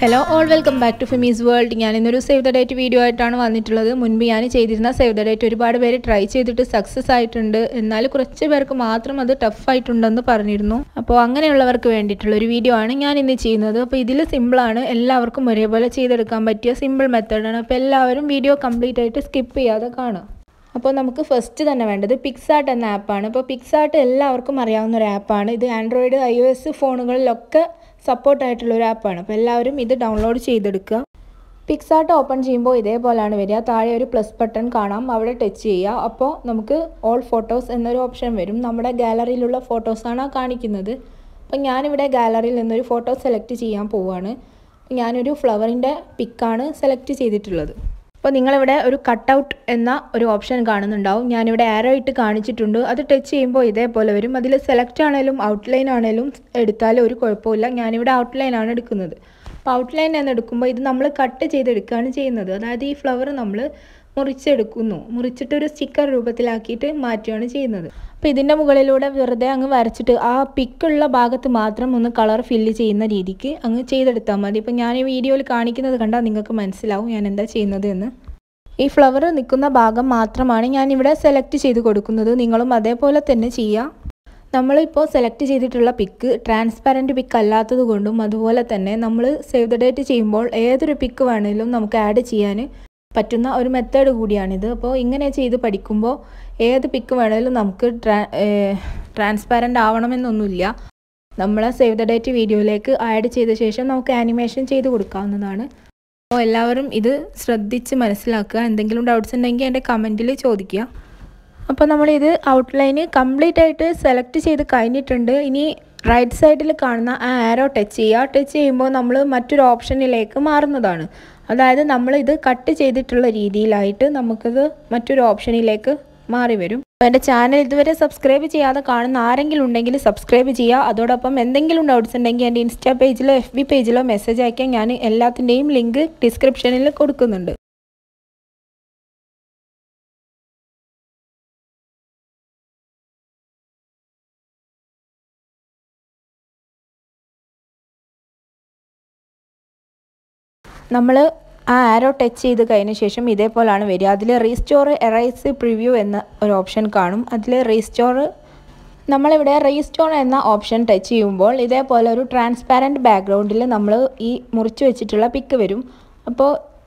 Hello all, welcome back to Femiz world. I am save the date video ആയിട്ടാണ് വന്നിട്ടുള്ളത്. മുൻപ് ഞാൻ ചെയ്തിരുന്ന save the date ഒരുപാട് പേര് ട്രൈ ചെയ്തിട്ട് സക്സസ് ആയിട്ടുണ്ട്. എന്നാൽ കുറച്ച് പേർക്ക് മാത്രം അത് ടഫ് ആയിട്ടുണ്ടെന്ന് പറഞ്ഞിരുന്നു. അപ്പോൾ അങ്ങനെയുള്ളവർക്ക് വേണ്ടിയിട്ടുള്ള ഒരു വീഡിയോ ആണ് ഞാൻ ഇന്ന് ചെയ്യുന്നത്. അപ്പോൾ ഇതിൽ സിമ്പിൾ ആണ്, എല്ലാവർക്കും ഒരേപോലെ ചെയ്തെടുക്കാൻ പറ്റിയ സിമ്പിൾ മെത്തേഡ് ആണ്. അപ്പോൾ എല്ലാവരും വീഡിയോ കംപ്ലീറ്റ് ആയിട്ട് സ്കിപ്പ് ചെയ്യാതെ കാണുക. അപ്പോൾ നമുക്ക് ഫസ്റ്റ് തന്നെ വേണ്ടത് പിക്സാർട്ട് എന്ന ആപ്പാണ്. അപ്പോൾ പിക്സാർട്ട് എല്ലാവർക്കും അറിയാവുന്ന ഒരു ആപ്പാണ്. ഇത് ആൻഡ്രോയിഡ് iOS ഫോണുകളിലൊക്കെ സപ്പോർട്ട് ആയിട്ടുള്ള ഒരു ആപ്പാണ്. അപ്പോൾ എല്ലാവരും ഇത് ഡൗൺലോഡ് ചെയ്തെടുക്കുക. പിക്സാർട്ട് ഓപ്പൺ ചെയ്യുമ്പോൾ ഇതേപോലെയാണ് വരിക. താഴെ ഒരു പ്ലസ് ബട്ടൺ കാണാം, അവിടെ ടച്ച് ചെയ്യുക. അപ്പോൾ നമുക്ക് ഓൾ ഫോട്ടോസ് എന്നൊരു ഓപ്ഷൻ വരും. നമ്മുടെ ഗാലറിയിലുള്ള ഫോട്ടോസാണ് കാണിക്കുന്നത്. അപ്പോൾ ഞാനിവിടെ ഗാലറിയിൽ നിന്നൊരു ഫോട്ടോ സെലക്ട് ചെയ്യാൻ പോവുകയാണ്. ഞാനൊരു ഫ്ലവറിൻ്റെ പിക്കാണ് സെലക്ട് ചെയ്തിട്ടുള്ളത്. അപ്പോൾ നിങ്ങളിവിടെ ഒരു കട്ടൗട്ട് എന്ന ഒരു ഓപ്ഷൻ കാണുന്നുണ്ടാവും. ഞാനിവിടെ ആരോ ഇട്ട് കാണിച്ചിട്ടുണ്ട്. അത് ടച്ച് ചെയ്യുമ്പോൾ ഇതേപോലെ വരും. അതിൽ സെലക്ട് ആണെങ്കിലും ഔട്ട്ലൈൻ ആണെങ്കിലും എടുത്താലും ഒരു കുഴപ്പമില്ല. ഞാനിവിടെ ഔട്ട്ലൈൻ ആണ് എടുക്കുന്നത്. അപ്പോൾ ഔട്ട്ലൈൻ എന്ന് എടുക്കുമ്പോൾ ഇത് നമ്മൾ കട്ട് ചെയ്തെടുക്കുകയാണ് ചെയ്യുന്നത്. അതായത് ഈ ഫ്ലവർ നമ്മൾ മുറിച്ചെടുക്കുന്നു, മുറിച്ചിട്ട് ഒരു സ്റ്റിക്കർ രൂപത്തിലാക്കിയിട്ട് മാറ്റുകയാണ് ചെയ്യുന്നത്. അപ്പോൾ ഇതിൻ്റെ മുകളിലൂടെ വെറുതെ അങ്ങ് വരച്ചിട്ട് ആ പിക്കുള്ള ഭാഗത്ത് മാത്രം ഒന്ന് കളർ ഫില്ല് ചെയ്യുന്ന രീതിക്ക് അങ്ങ് ചെയ്തെടുത്താൽ മതി. ഇപ്പോൾ ഞാൻ ഈ വീഡിയോയിൽ കാണിക്കുന്നത് കണ്ടാൽ നിങ്ങൾക്ക് മനസ്സിലാവും ഞാൻ എന്താ ചെയ്യുന്നത് എന്ന്. ഈ ഫ്ലവർ നിൽക്കുന്ന ഭാഗം മാത്രമാണ് ഞാനിവിടെ സെലക്ട് ചെയ്ത് കൊടുക്കുന്നത്. നിങ്ങളും അതേപോലെ തന്നെ ചെയ്യുക. നമ്മളിപ്പോൾ സെലക്ട് ചെയ്തിട്ടുള്ള പിക്ക് ട്രാൻസ്പാരൻറ്റ് പിക്ക് അല്ലാത്തത് കൊണ്ടും അതുപോലെ തന്നെ നമ്മൾ സേവ് ദ ഡേറ്റ് ചെയ്യുമ്പോൾ ഏതൊരു പിക്ക് വേണമെങ്കിലും നമുക്ക് ആഡ് ചെയ്യാൻ പറ്റുന്ന ഒരു മെത്തേഡ് കൂടിയാണിത്. അപ്പോൾ ഇങ്ങനെ ചെയ്ത് പഠിക്കുമ്പോൾ ഏത് പിക്ക് വേണമെങ്കിലും നമുക്ക് ട്രാൻസ്പാരൻ്റ് ആവണമെന്നൊന്നുമില്ല. നമ്മൾ സേവ് ദ ഡേറ്റ് വീഡിയോയിലേക്ക് ആഡ് ചെയ്ത ശേഷം നമുക്ക് ആനിമേഷൻ ചെയ്ത് കൊടുക്കാവുന്നതാണ്. അപ്പോൾ എല്ലാവരും ഇത് ശ്രദ്ധിച്ച് മനസ്സിലാക്കുക. എന്തെങ്കിലും ഡൗട്ട്സ് ഉണ്ടെങ്കിൽ എൻ്റെ കമൻറ്റിൽ ചോദിക്കുക. അപ്പോൾ നമ്മളിത് ഔട്ട്ലൈന് കംപ്ലീറ്റ് ആയിട്ട് സെലക്ട് ചെയ്ത് കഴിഞ്ഞിട്ടുണ്ട്. ഇനി റൈറ്റ് സൈഡിൽ കാണുന്ന ആ ആരോ ടച്ച് ചെയ്യുക. ടച്ച് ചെയ്യുമ്പോൾ നമ്മൾ മറ്റൊരു ഓപ്ഷനിലേക്ക് മാറുന്നതാണ്. അതായത് നമ്മളിത് കട്ട് ചെയ്തിട്ടുള്ള രീതിയിലായിട്ട് നമുക്കിത് മറ്റൊരു ഓപ്ഷനിലേക്ക് മാറി വരും. അപ്പോൾ എൻ്റെ ചാനൽ ഇതുവരെ സബ്സ്ക്രൈബ് ചെയ്യാതെ കാണുന്ന ആരെങ്കിലും ഉണ്ടെങ്കിൽ സബ്സ്ക്രൈബ് ചെയ്യുക. അതോടൊപ്പം എന്തെങ്കിലും ഡൗട്ട്സ് ഉണ്ടെങ്കിൽ എൻ്റെ ഇൻസ്റ്റാ പേജിലോ FB പേജിലോ മെസ്സേജ് അയക്കാൻ ഞാൻ എല്ലാത്തിൻ്റെയും ലിങ്ക് ഡിസ്ക്രിപ്ഷനിൽ കൊടുക്കുന്നുണ്ട്. നമ്മൾ ആ ആരോ ടച്ച് ചെയ്ത് കഴിഞ്ഞ ശേഷം ഇതേപോലെയാണ് വരിക. അതിൽ റീസ്റ്റോർ എറൈസ് പ്രിവ്യൂ എന്ന ഒരു ഓപ്ഷൻ കാണും. അതിൽ നമ്മളിവിടെ റീസ്റ്റോർ എന്ന ഓപ്ഷൻ ടച്ച് ചെയ്യുമ്പോൾ ഇതേപോലെ ഒരു ട്രാൻസ്പാരൻറ്റ് ബാക്ക്ഗ്രൗണ്ടിൽ നമ്മൾ ഈ മുറിച്ച് വെച്ചിട്ടുള്ള പിക്ക് വരും. അപ്പോൾ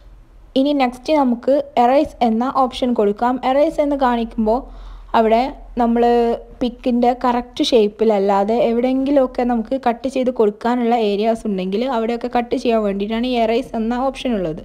ഇനി നെക്സ്റ്റ് നമുക്ക് എറൈസ് എന്ന ഓപ്ഷൻ കൊടുക്കാം. എറൈസ് എന്ന് കാണിക്കുമ്പോൾ അവിടെ നമ്മൾ പിക്കിൻ്റെ കറക്റ്റ് ഷേപ്പിലല്ലാതെ എവിടെയെങ്കിലുമൊക്കെ നമുക്ക് കട്ട് ചെയ്ത് കൊടുക്കാനുള്ള ഏരിയാസ് ഉണ്ടെങ്കിൽ അവിടെയൊക്കെ കട്ട് ചെയ്യാൻ വേണ്ടിയിട്ടാണ് ഈ എറൈസ് എന്ന ഓപ്ഷൻ ഉള്ളത്.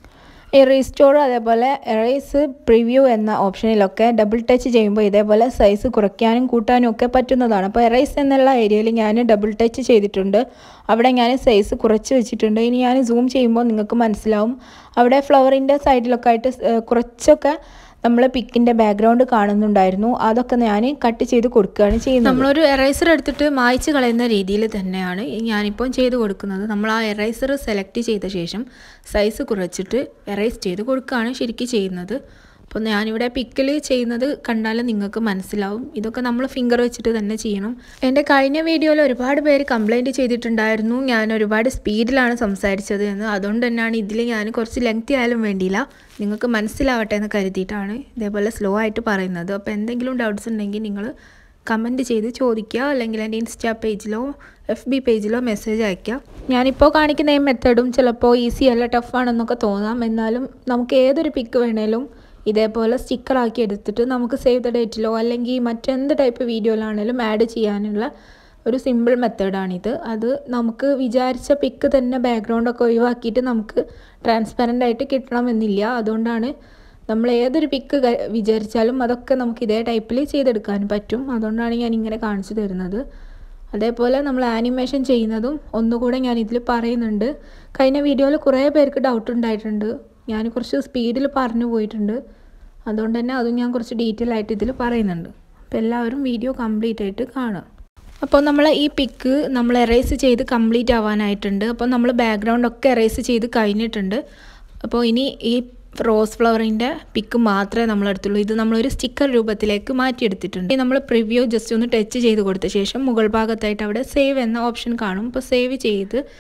ഈ റീസ്റ്റോർ അതേപോലെ എറൈസ് പ്രിവ്യൂ എന്ന ഓപ്ഷനിലൊക്കെ ഡബിൾ ടച്ച് ചെയ്യുമ്പോൾ ഇതേപോലെ സൈസ് കുറയ്ക്കാനും കൂട്ടാനും ഒക്കെ പറ്റുന്നതാണ്. അപ്പോൾ എറൈസ് എന്നുള്ള ഏരിയയിൽ ഞാൻ ഡബിൾ ടച്ച് ചെയ്തിട്ടുണ്ട്. അവിടെ ഞാൻ സൈസ് കുറച്ച് വെച്ചിട്ടുണ്ട്. ഇനി ഞാൻ സൂം ചെയ്യുമ്പോൾ നിങ്ങൾക്ക് മനസ്സിലാവും അവിടെ ഫ്ലവറിൻ്റെ സൈഡിലൊക്കെ ആയിട്ട് കുറച്ചൊക്കെ നമ്മൾ പിക്കിൻ്റെ ബാക്ക്ഗ്രൗണ്ട് കാണുന്നുണ്ടായിരുന്നു. അതൊക്കെ ഞാൻ കട്ട് ചെയ്ത് കൊടുക്കുകയാണ് ചെയ്യുന്നത്. നമ്മളൊരു എറൈസർ എടുത്തിട്ട് മായ്ച്ച് കളയുന്ന രീതിയിൽ തന്നെയാണ് ഞാനിപ്പോൾ ചെയ്ത് കൊടുക്കുന്നത്. നമ്മൾ ആ എറൈസർ സെലക്ട് ചെയ്ത ശേഷം സൈസ് കുറച്ചിട്ട് എറൈസ് ചെയ്ത് കൊടുക്കുകയാണ് ശരിക്കും ചെയ്യുന്നത്. അപ്പോൾ ഞാനിവിടെ പിക്കിൽ ചെയ്യുന്നത് കണ്ടാൽ നിങ്ങൾക്ക് മനസ്സിലാവും. ഇതൊക്കെ നമ്മൾ ഫിംഗർ വെച്ചിട്ട് തന്നെ ചെയ്യണം. എൻ്റെ കഴിഞ്ഞ വീഡിയോയിൽ ഒരുപാട് പേര് കംപ്ലൈൻറ്റ് ചെയ്തിട്ടുണ്ടായിരുന്നു ഞാൻ ഒരുപാട് സ്പീഡിലാണ് സംസാരിച്ചത് എന്ന്. അതുകൊണ്ട് തന്നെയാണ് ഇതിൽ ഞാൻ കുറച്ച് ലെങ്തി ആയാലും വേണ്ടിയില്ല, നിങ്ങൾക്ക് മനസ്സിലാവട്ടെ എന്ന് കരുതിയിട്ടാണ് ഇതേപോലെ സ്ലോ ആയിട്ട് പറയുന്നത്. അപ്പോൾ എന്തെങ്കിലും ഡൗട്ട്സ് ഉണ്ടെങ്കിൽ നിങ്ങൾ കമൻറ്റ് ചെയ്ത് ചോദിക്കുക, അല്ലെങ്കിൽ എൻ്റെ ഇൻസ്റ്റാ പേജിലോ FB പേജിലോ മെസ്സേജ് അയയ്ക്കുക. ഞാനിപ്പോൾ കാണിക്കുന്ന ഈ മെത്തേഡും ചിലപ്പോൾ ഈസി അല്ല, ടഫാണെന്നൊക്കെ തോന്നാം. എന്നാലും നമുക്ക് ഏതൊരു പിക്ക് വേണേലും ഇതേപോലെ സ്റ്റിക്കറാക്കി എടുത്തിട്ട് നമുക്ക് സേവ് ദ ഡേറ്റിലോ അല്ലെങ്കിൽ മറ്റെന്ത് ടൈപ്പ് വീഡിയോയിലാണെങ്കിലും ആഡ് ചെയ്യാനുള്ള ഒരു സിമ്പിൾ മെത്തേഡാണിത്. അത് നമുക്ക് വിചാരിച്ച പിക്ക് തന്നെ ബാക്ക്ഗ്രൗണ്ടൊക്കെ ഒഴിവാക്കിയിട്ട് നമുക്ക് ട്രാൻസ്പെറൻ്റ് ആയിട്ട് കിട്ടണമെന്നില്ല. അതുകൊണ്ടാണ് നമ്മൾ ഏതൊരു പിക്ക് വിചാരിച്ചാലും അതൊക്കെ നമുക്ക് ഇതേ ടൈപ്പിൽ ചെയ്തെടുക്കാൻ പറ്റും. അതുകൊണ്ടാണ് ഞാൻ ഇങ്ങനെ കാണിച്ചു തരുന്നത്. അതേപോലെ നമ്മൾ ആനിമേഷൻ ചെയ്യുന്നതും ഒന്നുകൂടെ ഞാൻ ഇതിൽ പറയുന്നുണ്ട്. കഴിഞ്ഞ വീഡിയോയിൽ കുറേ പേർക്ക് ഡൗട്ട് ഉണ്ടായിട്ടുണ്ട്. ഞാൻ കുറച്ച് സ്പീഡിൽ പറഞ്ഞു പോയിട്ടുണ്ട്. അതുകൊണ്ട് തന്നെ അതും ഞാൻ കുറച്ച് ഡീറ്റെയിൽ ആയിട്ട് ഇതിൽ പറയുന്നുണ്ട്. അപ്പോൾ എല്ലാവരും വീഡിയോ കംപ്ലീറ്റ് ആയിട്ട് കാണുക. അപ്പോൾ നമ്മൾ ഈ പിക്ക് നമ്മൾ എറേസ് ചെയ്ത് കംപ്ലീറ്റ് ആവാനായിട്ടുണ്ട്. അപ്പോൾ നമ്മൾ ബാക്ക്ഗ്രൗണ്ടൊക്കെ എറേസ് ചെയ്ത് കഴിഞ്ഞിട്ടുണ്ട്. അപ്പോൾ ഇനി ഈ റോസ് ഫ്ലവറിൻ്റെ പിക്ക് മാത്രമേ നമ്മളെടുത്തുള്ളൂ. ഇത് നമ്മളൊരു സ്റ്റിക്കർ രൂപത്തിലേക്ക് മാറ്റിയെടുത്തിട്ടുണ്ട്. നമ്മൾ പ്രിവ്യൂ ജസ്റ്റ് ഒന്ന് ടച്ച് ചെയ്ത് കൊടുത്ത ശേഷം മുകൾ ഭാഗത്തായിട്ട് അവിടെ സേവ് എന്ന ഓപ്ഷൻ കാണും. അപ്പോൾ സേവ് ചെയ്ത്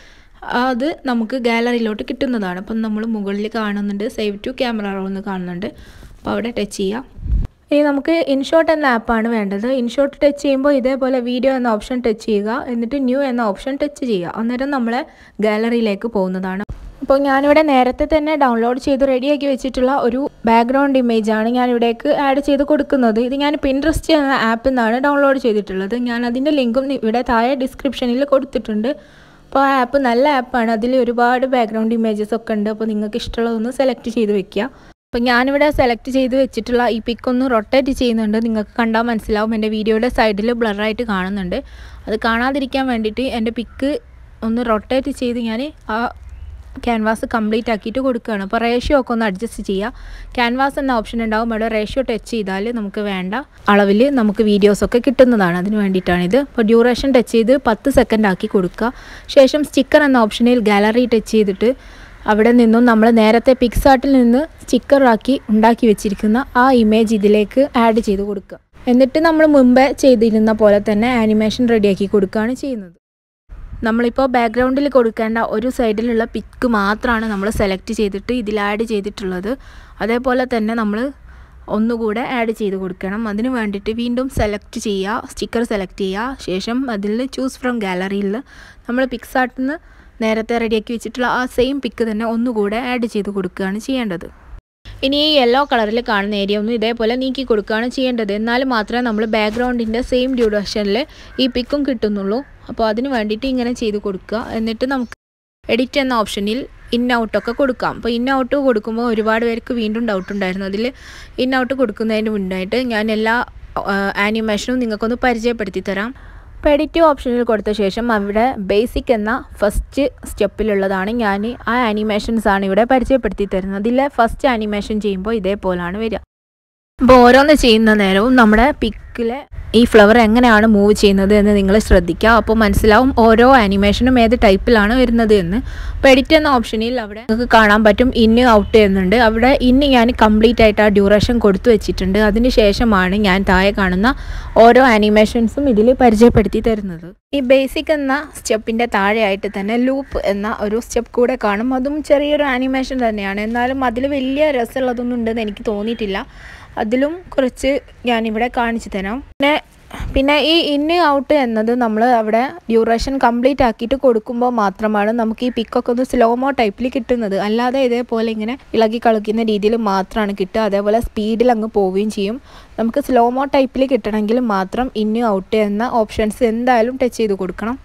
അത് നമുക്ക് ഗാലറിയിലോട്ട് കിട്ടുന്നതാണ്. അപ്പം നമ്മൾ മുകളിൽ കാണുന്നുണ്ട് സേവ് ടു ക്യാമറ റോൾ എന്ന് കാണുന്നുണ്ട്. അപ്പോൾ അവിടെ ടച്ച് ചെയ്യാം. ഇനി നമുക്ക് ഇൻഷോട്ട് എന്ന ആപ്പാണ് വേണ്ടത്. ഇൻഷോട്ട് ടച്ച് ചെയ്യുമ്പോൾ ഇതേപോലെ വീഡിയോ എന്ന ഓപ്ഷൻ ടച്ച് ചെയ്യുക, എന്നിട്ട് ന്യൂ എന്ന ഓപ്ഷൻ ടച്ച് ചെയ്യുക. അന്നേരം നമ്മളെ ഗാലറിയിലേക്ക് പോകുന്നതാണ്. അപ്പോൾ ഞാനിവിടെ നേരത്തെ തന്നെ ഡൗൺലോഡ് ചെയ്ത് റെഡിയാക്കി വെച്ചിട്ടുള്ള ഒരു ബാക്ക്ഗ്രൗണ്ട് ഇമേജാണ് ഞാനിവിടേക്ക് ആഡ് ചെയ്ത് കൊടുക്കുന്നത്. ഇത് ഞാൻ പിൻട്രസ്റ്റ് എന്ന ആപ്പിൽ നിന്നാണ് ഡൗൺലോഡ് ചെയ്തിട്ടുള്ളത്. ഞാൻ അതിൻ്റെ ലിങ്കും ഇവിടെ താഴെ ഡിസ്ക്രിപ്ഷനിൽ കൊടുത്തിട്ടുണ്ട്. അപ്പോൾ ആ ആപ്പ് നല്ല ആപ്പാണ്. അതിൽ ഒരുപാട് ബാക്ക്ഗ്രൗണ്ട് ഇമേജസ് ഒക്കെ ഉണ്ട്. അപ്പോൾ നിങ്ങൾക്ക് ഇഷ്ടമുള്ളതൊന്ന് സെലക്ട് ചെയ്ത് വെക്കുക. അപ്പോൾ ഞാനിവിടെ സെലക്ട് ചെയ്ത് വെച്ചിട്ടുള്ള ഈ പിക്കൊന്ന് റൊട്ടേറ്റ് ചെയ്യുന്നുണ്ട്. നിങ്ങൾക്ക് കണ്ടാൽ മനസ്സിലാവും. എൻ്റെ വീഡിയോയുടെ സൈഡിൽ ബ്ലറായിട്ട് കാണുന്നുണ്ട്. അത് കാണാതിരിക്കാൻ വേണ്ടിയിട്ട് എൻ്റെ പിക്ക് ഒന്ന് റൊട്ടേറ്റ് ചെയ്ത് ഞാൻ ആ ക്യാൻവാസ് കംപ്ലീറ്റ് ആക്കിയിട്ട് കൊടുക്കുകയാണ്. അപ്പോൾ റേഷ്യോ ഒക്കെ ഒന്ന് അഡ്ജസ്റ്റ് ചെയ്യുക. ക്യാൻവാസ് എന്ന ഓപ്ഷൻ ഉണ്ടാവും. അവിടെ റേഷ്യോ ടച്ച് ചെയ്താൽ നമുക്ക് വേണ്ട അളവിൽ നമുക്ക് വീഡിയോസൊക്കെ കിട്ടുന്നതാണ്. അതിന് വേണ്ടിയിട്ടാണിത്. അപ്പോൾ ഡ്യൂറേഷൻ ടച്ച് ചെയ്ത് 10 സെക്കൻഡ് ആക്കി കൊടുക്കുക. ശേഷം സ്റ്റിക്കർ എന്ന ഓപ്ഷനിൽ ഗാലറി ടച്ച് ചെയ്തിട്ട് അവിടെ നിന്നും നമ്മൾ നേരത്തെ പിക്സാർട്ടിൽ നിന്ന് സ്റ്റിക്കറാക്കി ഉണ്ടാക്കി വെച്ചിരിക്കുന്ന ആ ഇമേജ് ഇതിലേക്ക് ആഡ് ചെയ്ത് കൊടുക്കുക. എന്നിട്ട് നമ്മൾ മുമ്പേ ചെയ്തിരുന്ന പോലെ തന്നെ ആനിമേഷൻ റെഡിയാക്കി കൊടുക്കുകയാണ് ചെയ്യുന്നത്. നമ്മളിപ്പോൾ ബാക്ക്ഗ്രൗണ്ടിൽ കൊടുക്കേണ്ട ഒരു സൈഡിലുള്ള പിക്ക് മാത്രമാണ് നമ്മൾ സെലക്ട് ചെയ്തിട്ട് ഇതിൽ ആഡ് ചെയ്തിട്ടുള്ളത്. അതേപോലെ തന്നെ നമ്മൾ ഒന്നുകൂടെ ആഡ് ചെയ്ത് കൊടുക്കണം. അതിന് വേണ്ടിയിട്ട് വീണ്ടും സെലക്ട് ചെയ്യുക, സ്റ്റിക്കർ സെലക്ട് ചെയ്യുക. ശേഷം അതിൽ ചൂസ് ഫ്രം ഗാലറിയിൽ നമ്മൾ പിക്സാർട്ടിൽ നിന്ന് നേരത്തെ റെഡിയാക്കി വെച്ചിട്ടുള്ള ആ സെയിം പിക്ക് തന്നെ ഒന്നുകൂടെ ആഡ് ചെയ്ത് കൊടുക്കുകയാണ് ചെയ്യേണ്ടത്. ഇനി ഈ യെല്ലോ കളറിൽ കാണുന്ന ഏരിയ ഒന്നും ഇതേപോലെ നീക്കി കൊടുക്കുകയാണ് ചെയ്യേണ്ടത്. എന്നാൽ മാത്രമേ നമ്മൾ ബാക്ക്ഗ്രൗണ്ടിൻ്റെ സെയിം ഡ്യൂറേഷനിൽ ഈ പിക്കും കിട്ടുന്നുള്ളൂ. അപ്പോൾ അതിന് വേണ്ടിയിട്ട് ഇങ്ങനെ ചെയ്ത് കൊടുക്കുക. എന്നിട്ട് നമുക്ക് എഡിറ്റ് എന്ന ഓപ്ഷനിൽ ഇൻ ഔട്ടൊക്കെ കൊടുക്കാം. അപ്പോൾ ഇൻ ഔട്ട് കൊടുക്കുമ്പോൾ ഒരുപാട് പേർക്ക് വീണ്ടും ഡൗട്ട് ഉണ്ടായിരുന്നു. അതിൽ ഇൻ ഔട്ട് കൊടുക്കുന്നതിന് മുന്നായിട്ട് ഞാൻ എല്ലാ ആനിമേഷനും നിങ്ങൾക്കൊന്ന് പരിചയപ്പെടുത്തി തരാം. അപ്പോൾ എഡിറ്റ് ഓപ്ഷനിൽ കൊടുത്ത ശേഷം അവിടെ ബേസിക് എന്ന ഫസ്റ്റ് സ്റ്റെപ്പിലുള്ളതാണ് ഞാൻ ആ ആനിമേഷൻസാണ് ഇവിടെ പരിചയപ്പെടുത്തി തരുന്നത്. അതിലെ ഫസ്റ്റ് ആനിമേഷൻ ചെയ്യുമ്പോൾ ഇതേപോലെയാണ് വരിക. അപ്പോൾ ഓരോന്ന് ചെയ്യുന്ന നേരവും നമ്മുടെ പിക്കിലെ ഈ ഫ്ലവർ എങ്ങനെയാണ് മൂവ് ചെയ്യുന്നത് എന്ന് നിങ്ങൾ ശ്രദ്ധിക്കുക. അപ്പോൾ മനസ്സിലാവും ഓരോ ആനിമേഷനും ഏത് ടൈപ്പിലാണ് വരുന്നത് എന്ന്. അപ്പോൾ എഡിറ്റ് എന്ന ഓപ്ഷനിൽ അവിടെ നിങ്ങൾക്ക് കാണാൻ പറ്റും ഇന്ന് ഔട്ട് എന്നുണ്ട്. അവിടെ ഇന്ന് ഞാൻ കംപ്ലീറ്റ് ആയിട്ട് ആ ഡ്യൂറേഷൻ കൊടുത്തു വെച്ചിട്ടുണ്ട്. അതിന് ശേഷമാണ് ഞാൻ താഴെ കാണുന്ന ഓരോ ആനിമേഷൻസും ഇതിൽ പരിചയപ്പെടുത്തി തരുന്നത്. ഈ ബേസിക് എന്ന സ്റ്റെപ്പിൻ്റെ താഴെയായിട്ട് തന്നെ ലൂപ്പ് എന്ന ഒരു സ്റ്റെപ്പ് കൂടെ കാണും. അതും ചെറിയൊരു ആനിമേഷൻ തന്നെയാണ്. എന്നാലും അതിൽ വലിയ രസമുള്ളതൊന്നും ഉണ്ടെന്ന് എനിക്ക് തോന്നിയിട്ടില്ല. അതിലും കുറച്ച് ഞാനിവിടെ കാണിച്ചു തരാം. പിന്നെ ഈ ഇന്ന് ഔട്ട് എന്നത് നമ്മൾ അവിടെ ഡ്യൂറേഷൻ കംപ്ലീറ്റ് ആക്കിയിട്ട് കൊടുക്കുമ്പോൾ മാത്രമാണ് നമുക്ക് ഈ പിക്കൊക്കെ ഒന്ന് സ്ലോമോ ടൈപ്പിൽ കിട്ടുന്നത്. അല്ലാതെ ഇതേപോലെ ഇങ്ങനെ ഇളകി കളിക്കുന്ന രീതിയിൽ മാത്രമാണ് കിട്ടുക. അതേപോലെ സ്പീഡിൽ അങ്ങ് പോവുകയും ചെയ്യും. നമുക്ക് സ്ലോമോ ടൈപ്പിൽ കിട്ടണമെങ്കിൽ മാത്രം ഇന്ന് ഔട്ട് എന്ന ഓപ്ഷൻസ് എന്തായാലും ടച്ച് ചെയ്ത് കൊടുക്കണം.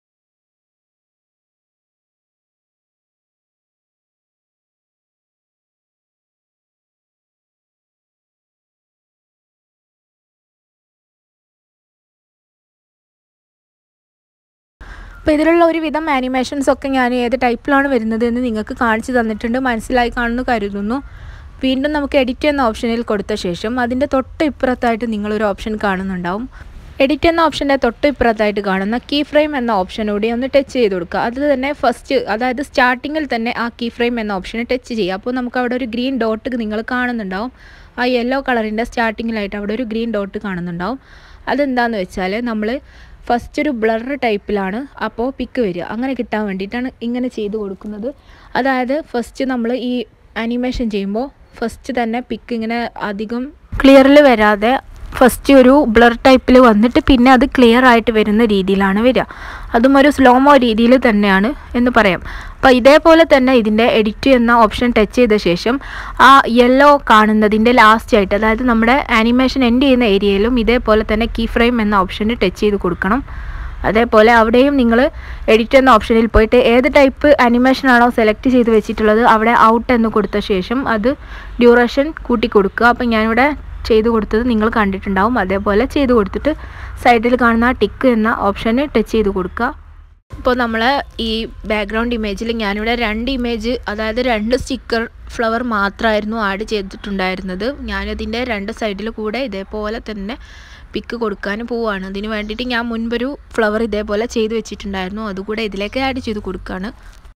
അപ്പോൾ ഇതിലുള്ള ഒരുവിധം ആനിമേഷൻസൊക്കെ ഞാൻ ഏത് ടൈപ്പിലാണ് വരുന്നത് എന്ന് നിങ്ങൾക്ക് കാണിച്ചു തന്നിട്ടുണ്ട്. മനസ്സിലായി കാണുന്നു കരുതുന്നു. വീണ്ടും നമുക്ക് എഡിറ്റ് എന്ന ഓപ്ഷനിൽ കൊടുത്ത ശേഷം അതിൻ്റെ തൊട്ട് ഇപ്പുറത്തായിട്ട് നിങ്ങളൊരു ഓപ്ഷൻ കാണുന്നുണ്ടാവും. എഡിറ്റ് എന്ന ഓപ്ഷൻ്റെ തൊട്ട് ഇപ്പുറത്തായിട്ട് കാണുന്ന കീ ഫ്രെയിം എന്ന ഓപ്ഷനൂടെ ഒന്ന് ടച്ച് ചെയ്ത് കൊടുക്കുക. അത് തന്നെ ഫസ്റ്റ്, അതായത് സ്റ്റാർട്ടിങ്ങിൽ തന്നെ ആ കീ ഫ്രെയിം എന്ന ഓപ്ഷനെ ടച്ച് ചെയ്യുക. അപ്പോൾ നമുക്ക് അവിടെ ഒരു ഗ്രീൻ ഡോട്ട് നിങ്ങൾ കാണുന്നുണ്ടാവും. ആ യെല്ലോ കളറിൻ്റെ സ്റ്റാർട്ടിങ്ങിലായിട്ട് അവിടെ ഒരു ഗ്രീൻ ഡോട്ട് കാണുന്നുണ്ടാവും. അതെന്താണെന്ന് വെച്ചാൽ നമ്മൾ ഫസ്റ്റ് ഒരു ബ്ലർ ടൈപ്പിലാണ് അപ്പോൾ പിക്ക് വരിക. അങ്ങനെ കിട്ടാൻ വേണ്ടിയിട്ടാണ് ഇങ്ങനെ ചെയ്ത് കൊടുക്കുന്നത്. അതായത് ഫസ്റ്റ് നമ്മൾ ഈ ആനിമേഷൻ ചെയ്യുമ്പോൾ ഫസ്റ്റ് തന്നെ പിക്ക് ഇങ്ങനെ അധികം ക്ലിയറിൽ വരാതെ ഫസ്റ്റ് ഒരു ബ്ലർ ടൈപ്പിൽ വന്നിട്ട് പിന്നെ അത് ക്ലിയർ ആയിട്ട് വരുന്ന രീതിയിലാണ് വരിക. അതും ഒരു സ്ലോമോ രീതിയിൽ തന്നെയാണ് എന്ന് പറയാം. അപ്പോൾ ഇതേപോലെ തന്നെ ഇതിൻ്റെ എഡിറ്റ് എന്ന ഓപ്ഷൻ ടച്ച് ചെയ്ത ശേഷം ആ യെല്ലോ കാണുന്നതിൻ്റെ ലാസ്റ്റായിട്ട്, അതായത് നമ്മുടെ ആനിമേഷൻ എൻഡ് ചെയ്യുന്ന ഏരിയയിലും ഇതേപോലെ തന്നെ കീ ഫ്രെയിം എന്ന ഓപ്ഷന് ടച്ച് ചെയ്ത് കൊടുക്കണം. അതേപോലെ അവിടെയും നിങ്ങൾ എഡിറ്റ് എന്ന ഓപ്ഷനിൽ പോയിട്ട് ഏത് ടൈപ്പ് ആനിമേഷനാണോ സെലക്ട് ചെയ്ത് വെച്ചിട്ടുള്ളത് അവിടെ ഔട്ട് എന്ന് കൊടുത്ത ശേഷം അത് ഡ്യൂറേഷൻ കൂട്ടി കൊടുക്കുക. അപ്പോൾ ഞാനിവിടെ ചെയ്ത് കൊടുത്തത് നിങ്ങൾ കണ്ടിട്ടുണ്ടാവും. അതേപോലെ ചെയ്ത് കൊടുത്തിട്ട് സൈഡിൽ കാണുന്ന ടിക്ക് എന്ന ഓപ്ഷന് ടച്ച് ചെയ്ത് കൊടുക്കുക. ഇപ്പോൾ നമ്മൾ ഈ ബാക്ക്ഗ്രൗണ്ട് ഇമേജിൽ ഞാനിവിടെ 2 ഇമേജ്, അതായത് 2 സ്റ്റിക്കർ ഫ്ലവർ മാത്രമായിരുന്നു ആഡ് ചെയ്തിട്ടുണ്ടായിരുന്നത്. ഞാനതിൻ്റെ 2 സൈഡിൽ കൂടെ ഇതേപോലെ തന്നെ പിക്ക് കൊടുക്കാൻ പോവുകയാണ്. അതിന് വേണ്ടിയിട്ട് ഞാൻ മുൻപൊരു ഫ്ലവർ ഇതേപോലെ ചെയ്ത് വെച്ചിട്ടുണ്ടായിരുന്നു. അതുകൂടെ ഇതിലേക്ക് ആഡ് ചെയ്ത് കൊടുക്കുകയാണ്.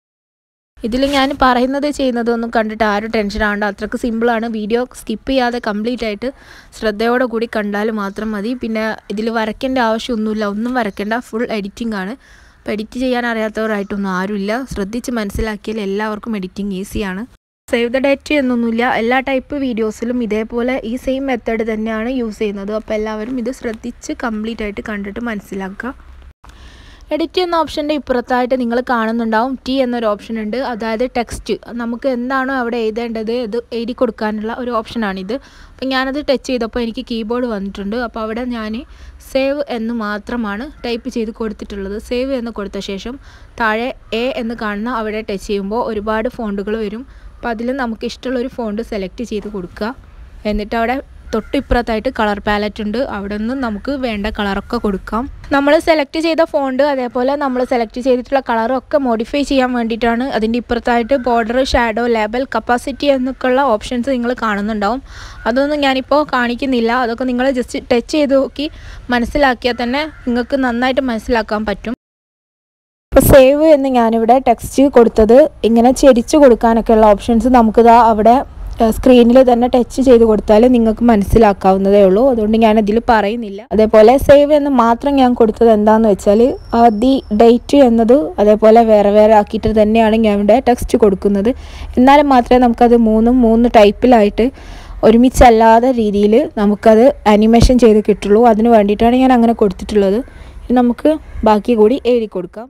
ഇതിൽ ഞാൻ പറയുന്നത് ചെയ്യുന്നതൊന്നും കണ്ടിട്ട് ആരും ടെൻഷൻ ആവേണ്ട. അത്രയ്ക്ക് സിമ്പിളാണ്. വീഡിയോ സ്കിപ്പ് ചെയ്യാതെ കംപ്ലീറ്റ് ആയിട്ട് ശ്രദ്ധയോടെ കൂടി കണ്ടാൽ മാത്രം മതി. പിന്നെ ഇതിൽ വരയ്ക്കേണ്ട ആവശ്യമൊന്നുമില്ല, ഒന്നും വരയ്ക്കേണ്ട, ഫുൾ എഡിറ്റിംഗ് ആണ്. അപ്പോൾ എഡിറ്റ് ചെയ്യാൻ അറിയാത്തവരായിട്ടൊന്നും ആരുമില്ല. ശ്രദ്ധിച്ച് മനസ്സിലാക്കിയാൽ എല്ലാവർക്കും എഡിറ്റിംഗ് ഈസിയാണ്. സേവ് ദ ഡേറ്റ് എന്നൊന്നുമില്ല, എല്ലാ ടൈപ്പ് വീഡിയോസിലും ഇതേപോലെ ഈ സെയിം മെത്തേഡ് തന്നെയാണ് യൂസ് ചെയ്യുന്നത്. അപ്പോൾ എല്ലാവരും ഇത് ശ്രദ്ധിച്ച് കംപ്ലീറ്റ് ആയിട്ട് കണ്ടിട്ട് മനസ്സിലാക്കുക. എഡിറ്റ് എന്ന ഓപ്ഷൻ്റെ ഇപ്പുറത്തായിട്ട് നിങ്ങൾ കാണുന്നുണ്ടാവും ടി എന്നൊരു ഓപ്ഷൻ ഉണ്ട്. അതായത് ടെക്സ്റ്റ്, നമുക്ക് എന്താണോ അവിടെ എഴുതേണ്ടത് അത് എഴുതി കൊടുക്കാനുള്ള ഒരു ഓപ്ഷനാണിത്. അപ്പോൾ ഞാനത് ടച്ച് ചെയ്തപ്പോൾ എനിക്ക് കീബോർഡ് വന്നിട്ടുണ്ട്. അപ്പോൾ അവിടെ ഞാൻ സേവ് എന്ന് മാത്രമാണ് ടൈപ്പ് ചെയ്ത് കൊടുത്തിട്ടുള്ളത്. സേവ് എന്ന് കൊടുത്ത ശേഷം താഴെ എ എന്ന് കാണുന്ന അവിടെ ടച്ച് ചെയ്യുമ്പോൾ ഒരുപാട് ഫോണ്ടുകൾ വരും. അപ്പോൾ അതിൽ നമുക്ക് ഇഷ്ടമുള്ളൊരു ഫോണ്ട് സെലക്ട് ചെയ്ത് കൊടുക്കുക. എന്നിട്ട് അവിടെ തൊട്ടിപ്പുറത്തായിട്ട് കളർ പാലറ്റ് ഉണ്ട്, അവിടെ നിന്ന് നമുക്ക് വേണ്ട കളറൊക്കെ കൊടുക്കാം. നമ്മൾ സെലക്ട് ചെയ്ത ഫോണ്ട് അതേപോലെ നമ്മൾ സെലക്ട് ചെയ്തിട്ടുള്ള കളറൊക്കെ മോഡിഫൈ ചെയ്യാൻ വേണ്ടിയിട്ടാണ്. അതിൻ്റെ ഇപ്പുറത്തായിട്ട് ബോർഡർ, ഷാഡോ, ലേബൽ, കപ്പാസിറ്റി എന്നൊക്കെയുള്ള ഓപ്ഷൻസ് നിങ്ങൾ കാണുന്നുണ്ടാവും. അതൊന്നും ഞാനിപ്പോൾ കാണിക്കുന്നില്ല. അതൊക്കെ നിങ്ങൾ ജസ്റ്റ് ടച്ച് ചെയ്ത് നോക്കി മനസ്സിലാക്കിയാൽ തന്നെ നിങ്ങൾക്ക് നന്നായിട്ട് മനസ്സിലാക്കാൻ പറ്റും. അപ്പോൾ സേവ് എന്ന് ഞാനിവിടെ ടെക്സ്റ്റ് കൊടുത്തത് ഇങ്ങനെ ചെരിച്ച് കൊടുക്കാനൊക്കെയുള്ള ഓപ്ഷൻസ് നമുക്കിതാ അവിടെ സ്ക്രീനിൽ തന്നെ ടച്ച് ചെയ്ത് കൊടുത്താൽ നിങ്ങൾക്ക് മനസ്സിലാക്കാവുന്നതേ ഉള്ളൂ. അതുകൊണ്ട് ഞാനതിൽ പറയുന്നില്ല. അതേപോലെ സേവ് എന്ന് മാത്രം ഞാൻ കൊടുത്തത് എന്താണെന്ന് വെച്ചാൽ ദി ഡേറ്റ് എന്നത് അതേപോലെ വേറെ വേറെ ആക്കിയിട്ട് തന്നെയാണ് ഞാൻ ഇവിടെ ടെക്സ്റ്റ് കൊടുക്കുന്നത്. എന്നാലും മാത്രമേ നമുക്കത് മൂന്ന് ടൈപ്പിലായിട്ട് ഒരുമിച്ചല്ലാത്ത രീതിയിൽ നമുക്കത് ആനിമേഷൻ ചെയ്ത് കിട്ടുള്ളൂ. അതിന് വേണ്ടിയിട്ടാണ് ഞാൻ അങ്ങനെ കൊടുത്തിട്ടുള്ളത്. നമുക്ക് ബാക്കി കൂടി എഴുതി കൊടുക്കാം.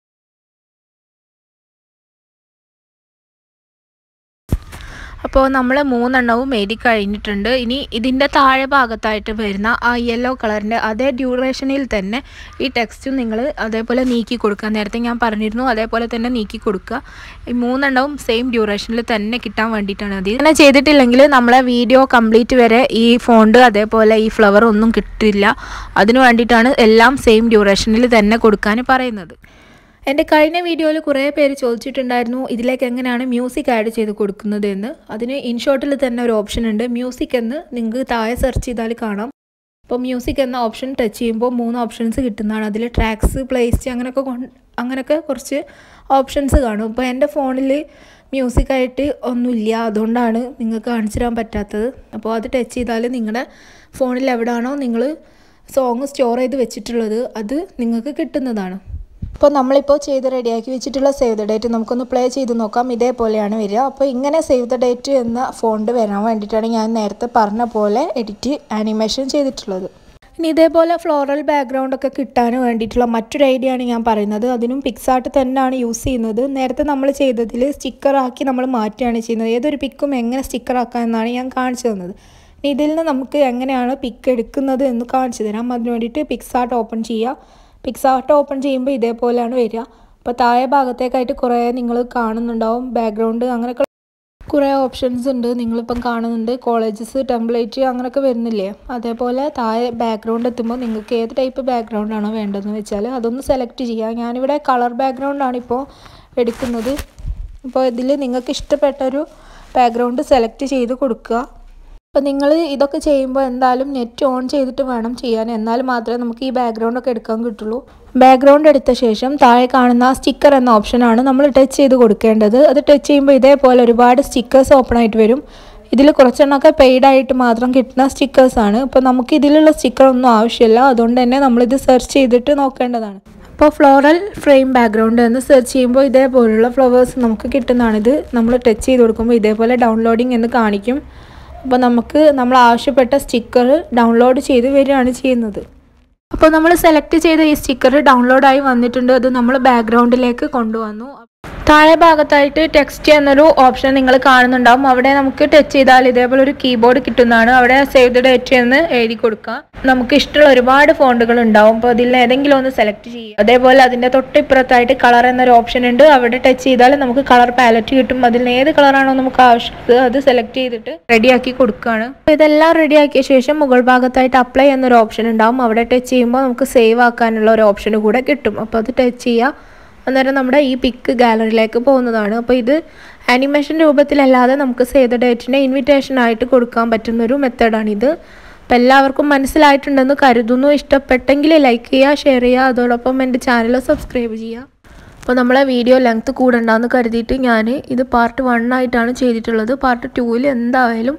അപ്പോൾ നമ്മൾ 3 എണ്ണവും എഴുതി കഴിഞ്ഞിട്ടുണ്ട്. ഇനി ഇതിൻ്റെ താഴെ ഭാഗത്തായിട്ട് വരുന്ന ആ യെല്ലോ കളറിൻ്റെ അതേ ഡ്യൂറേഷനിൽ തന്നെ ഈ ടെക്സ്റ്റും നിങ്ങൾ അതേപോലെ നീക്കി കൊടുക്കുക. നേരത്തെ ഞാൻ പറഞ്ഞിരുന്നു, അതേപോലെ തന്നെ നീക്കി കൊടുക്കുക. ഈ 3 എണ്ണവും സെയിം ഡ്യൂറേഷനിൽ തന്നെ കിട്ടാൻ വേണ്ടിയിട്ടാണ്. അത് അങ്ങനെ ചെയ്തിട്ടില്ലെങ്കിൽ നമ്മളെ വീഡിയോ കംപ്ലീറ്റ് വരെ ഈ ഫോണ്ട് അതേപോലെ ഈ ഫ്ലവർ ഒന്നും കിട്ടില്ല. അതിന് വേണ്ടിയിട്ടാണ് എല്ലാം സെയിം ഡ്യൂറേഷനിൽ തന്നെ കൊടുക്കാൻ പറയുന്നത്. എൻ്റെ കഴിഞ്ഞ വീഡിയോയിൽ കുറേ പേര് ചോദിച്ചിട്ടുണ്ടായിരുന്നു ഇതിലേക്ക് എങ്ങനെയാണ് മ്യൂസിക് ആഡ് ചെയ്ത് കൊടുക്കുന്നത് എന്ന്. അതിന് ഇൻഷോട്ടിൽ തന്നെ ഒരു ഓപ്ഷൻ ഉണ്ട്, മ്യൂസിക് എന്ന്. നിങ്ങൾക്ക് താഴെ സെർച്ച് ചെയ്താൽ കാണാം. അപ്പോൾ മ്യൂസിക് എന്ന ഓപ്ഷൻ ടച്ച് ചെയ്യുമ്പോൾ 3 ഓപ്ഷൻസ് കിട്ടുന്നതാണ്. അതിൽ ട്രാക്സ്, പ്ലേലിസ്റ്റ് അങ്ങനെയൊക്കെ കുറച്ച് ഓപ്ഷൻസ് കാണും. അപ്പോൾ എൻ്റെ ഫോണിൽ മ്യൂസിക്കായിട്ട് ഒന്നുമില്ല, അതുകൊണ്ടാണ് നിങ്ങൾക്ക് കാണിച്ചു തരാൻ പറ്റാത്തത്. അപ്പോൾ അത് ടച്ച് ചെയ്താൽ നിങ്ങളുടെ ഫോണിൽ എവിടെയാണോ നിങ്ങൾ സോങ് സ്റ്റോർ ചെയ്ത് വെച്ചിട്ടുള്ളത് അത് നിങ്ങൾക്ക് കിട്ടുന്നതാണ്. അപ്പോൾ നമ്മളിപ്പോൾ ചെയ്ത് റെഡിയാക്കി വെച്ചിട്ടുള്ള സേവ് ദ ഡേറ്റ് നമുക്കൊന്ന് പ്ലേ ചെയ്ത് നോക്കാം. ഇതേപോലെയാണ് വരിക. അപ്പോൾ ഇങ്ങനെ സേവ് ദ ഡേറ്റ് എന്ന ഫോണ്ട് വരാൻ വേണ്ടിയിട്ടാണ് ഞാൻ നേരത്തെ പറഞ്ഞ പോലെ എഡിറ്റ് ആനിമേഷൻ ചെയ്തിട്ടുള്ളത്. ഇനി ഇതേപോലെ ഫ്ലോറൽ ബാക്ക്ഗ്രൗണ്ടൊക്കെ കിട്ടാൻ വേണ്ടിയിട്ടുള്ള മറ്റൊരു ഐഡിയ ആണ് ഞാൻ പറയുന്നത്. അതിനും പിക്സാർട്ട് തന്നെയാണ് യൂസ് ചെയ്യുന്നത്. നേരത്തെ നമ്മൾ ചെയ്തതിൽ സ്റ്റിക്കറാക്കി നമ്മൾ മാറ്റുകയാണ് ചെയ്യുന്നത്. ഏതൊരു പിക്കും എങ്ങനെ സ്റ്റിക്കറാക്കാം എന്നാണ് ഞാൻ കാണിച്ചു തന്നത്. ഇനി ഇതിൽ നിന്ന് നമുക്ക് എങ്ങനെയാണ് പിക്ക് എടുക്കുന്നത് എന്ന് കാണിച്ചു തരാം. അതിന് വേണ്ടിയിട്ട് പിക്സാർട്ട് ഓപ്പൺ ചെയ്യുക. പിക്സാർട്ട് ഓപ്പൺ ചെയ്യുമ്പോൾ ഇതേപോലെയാണ് വരിക. അപ്പോൾ താഴെ ഭാഗത്തേക്കായിട്ട് കുറേ നിങ്ങൾ കാണുന്നുണ്ടാവും ബാക്ക്ഗ്രൗണ്ട്, അങ്ങനെയൊക്കെ കുറേ ഓപ്ഷൻസ് ഉണ്ട്. നിങ്ങളിപ്പം കാണുന്നുണ്ട് കോളേജസ്, ടെംപ്ലേറ്റ് അങ്ങനെയൊക്കെ വരുന്നില്ലേ. അതേപോലെ താഴെ ബാക്ക്ഗ്രൗണ്ട് എത്തുമ്പോൾ നിങ്ങൾക്ക് ഏത് ടൈപ്പ് ബാക്ക്ഗ്രൗണ്ട് ആണോ വേണ്ടതെന്ന് വെച്ചാൽ അതൊന്ന് സെലക്ട് ചെയ്യുക. ഞാനിവിടെ കളർ ബാക്ക്ഗ്രൗണ്ടാണ് ഇപ്പോൾ എടുക്കുന്നത്. അപ്പോൾ ഇതിൽ നിങ്ങൾക്ക് ഇഷ്ടപ്പെട്ടൊരു ബാക്ക്ഗ്രൗണ്ട് സെലക്ട് ചെയ്ത് കൊടുക്കുക. അപ്പോൾ നിങ്ങൾ ഇതൊക്കെ ചെയ്യുമ്പോൾ എന്തായാലും നെറ്റ് ഓൺ ചെയ്തിട്ട് വേണം ചെയ്യാൻ. എന്നാൽ മാത്രമേ നമുക്ക് ഈ ബാക്ക്ഗ്രൗണ്ടൊക്കെ എടുക്കാൻ കിട്ടുള്ളൂ. ബാക്ക്ഗ്രൗണ്ട് എടുത്ത ശേഷം താഴെ കാണുന്ന സ്റ്റിക്കർ എന്ന ഓപ്ഷനാണ് നമ്മൾ ടച്ച് ചെയ്ത് കൊടുക്കേണ്ടത്. അത് ടച്ച് ചെയ്യുമ്പോൾ ഇതേപോലെ ഒരുപാട് സ്റ്റിക്കേഴ്സ് ഓപ്പൺ ആയിട്ട് വരും. ഇതിൽ കുറച്ചെണ്ണമൊക്കെ പെയ്ഡായിട്ട് മാത്രം കിട്ടുന്ന സ്റ്റിക്കേഴ്സാണ്. അപ്പോൾ നമുക്ക് ഇതിലുള്ള സ്റ്റിക്കറൊന്നും ആവശ്യമില്ല. അതുകൊണ്ട് തന്നെ നമ്മളിത് സെർച്ച് ചെയ്തിട്ട് നോക്കേണ്ടതാണ്. അപ്പോൾ ഫ്ലോറൽ ഫ്രെയിം ബാക്ക്ഗ്രൗണ്ട് എന്ന് സെർച്ച് ചെയ്യുമ്പോൾ ഇതേപോലുള്ള ഫ്ലവേഴ്സ് നമുക്ക് കിട്ടുന്നതാണ്. ഇത് നമ്മൾ ടച്ച് ചെയ്ത് കൊടുക്കുമ്പോൾ ഇതേപോലെ ഡൗൺലോഡിങ് എന്ന് കാണിക്കും. അപ്പോൾ നമുക്ക് നമ്മൾ ആവശ്യപ്പെട്ട സ്റ്റിക്കർ ഡൗൺലോഡ് ചെയ്ത് വരികയാണ് ചെയ്യുന്നത്. അപ്പോൾ നമ്മൾ സെലക്ട് ചെയ്ത ഈ സ്റ്റിക്കർ ഡൗൺലോഡായി വന്നിട്ടുണ്ട്. അത് നമ്മൾ ബാക്ക്ഗ്രൗണ്ടിലേക്ക് കൊണ്ടുവന്നു. താഴെ ഭാഗത്തായിട്ട് ടെക്സ്റ്റ് എന്നൊരു ഓപ്ഷൻ നിങ്ങൾ കാണുന്നുണ്ടാവും. അവിടെ നമുക്ക് ടച്ച് ചെയ്താൽ ഇതേപോലെ ഒരു കീബോർഡ് കിട്ടുന്നതാണ്. അവിടെ സേവ് ദ ഡേറ്റ് എന്ന് എഴുതി കൊടുക്കുക. നമുക്ക് ഇഷ്ടമുള്ള ഒരുപാട് ഫോണ്ടുകൾ ഉണ്ടാവും. അപ്പോൾ അതിൽ ഏതെങ്കിലും ഒന്ന് സെലക്ട് ചെയ്യുക. അതേപോലെ അതിൻ്റെ തൊട്ടിപ്പുറത്തായിട്ട് കളർ എന്നൊരു ഓപ്ഷൻ ഉണ്ട്. അവിടെ ടച്ച് ചെയ്താൽ നമുക്ക് കളർ പാലറ്റ് കിട്ടും. അതിൽ ഏത് കളറാണോ നമുക്ക് ആവശ്യമുള്ളത് അത് സെലക്ട് ചെയ്തിട്ട് റെഡിയാക്കി കൊടുക്കുകയാണ്. അപ്പോൾ ഇതെല്ലാം റെഡിയാക്കിയ ശേഷം മുകൾ ഭാഗത്തായിട്ട് അപ്ലൈ എന്നൊരു ഓപ്ഷൻ ഉണ്ടാവും. അവിടെ ടച്ച് ചെയ്യുമ്പോൾ നമുക്ക് സേവ് ആക്കാനുള്ള ഒരു ഓപ്ഷൻ കൂടെ കിട്ടും. അപ്പോൾ അത് ടച്ച് ചെയ്യുക. അന്നേരം നമ്മുടെ ഈ പിക്ക് ഗാലറിയിലേക്ക് പോകുന്നതാണ്. അപ്പോൾ ഇത് ആനിമേഷൻ രൂപത്തിലല്ലാതെ നമുക്ക് സേവ് ദ ഡേറ്റിൻ്റെ ഇൻവിറ്റേഷനായിട്ട് കൊടുക്കാൻ പറ്റുന്നൊരു മെത്തേഡാണിത്. അപ്പോൾ എല്ലാവർക്കും മനസ്സിലായിട്ടുണ്ടെന്ന് കരുതുന്നു. ഇഷ്ടപ്പെട്ടെങ്കിൽ ലൈക്ക് ചെയ്യുക, ഷെയർ ചെയ്യുക, അതോടൊപ്പം എൻ്റെ ചാനൽ സബ്സ്ക്രൈബ് ചെയ്യുക. അപ്പോൾ നമ്മളെ വീഡിയോ ലെങ്ത്ത് കൂടണ്ടെന്ന് കരുതിയിട്ട് ഞാൻ ഇത് പാർട്ട് 1 ആയിട്ടാണ് ചെയ്തിട്ടുള്ളത്. പാർട്ട് 2 എന്തായാലും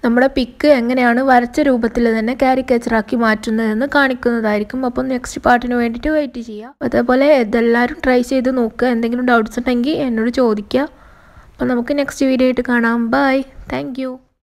നമ്മുടെ പിക്ക് എങ്ങനെയാണ് വരച്ച രൂപത്തിൽ തന്നെ കാരിക്കേച്ചറാക്കി മാറ്റുന്നതെന്ന് കാണിക്കുന്നതായിരിക്കും. അപ്പോൾ നെക്സ്റ്റ് പാർട്ടിന് വേണ്ടിയിട്ട് വെയിറ്റ് ചെയ്യുക. അതേപോലെ ഇതെല്ലാവരും ട്രൈ ചെയ്ത് നോക്കുക. എന്തെങ്കിലും ഡൗട്ട്സ് ഉണ്ടെങ്കിൽ എന്നോട് ചോദിക്കുക. അപ്പോൾ നമുക്ക് നെക്സ്റ്റ് വീഡിയോ ആയിട്ട് കാണാം. ബൈ. Thank U.